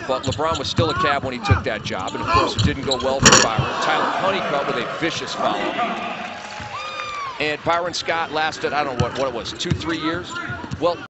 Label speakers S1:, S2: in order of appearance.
S1: but LeBron was still a Cab when he took that job. And, of course, it didn't go well for Byron. Tyler Honeycutt with a vicious foul. And Byron Scott lasted, I don't know what it was, 2-3 years? Well,